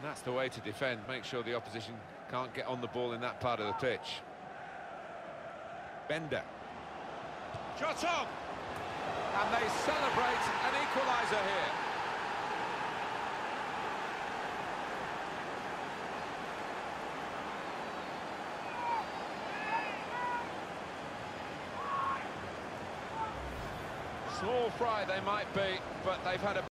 And that's the way to defend, make sure the opposition can't get on the ball in that part of the pitch. Bender. Shot on! And they celebrate an equaliser here. Small fry they might be, but they've had a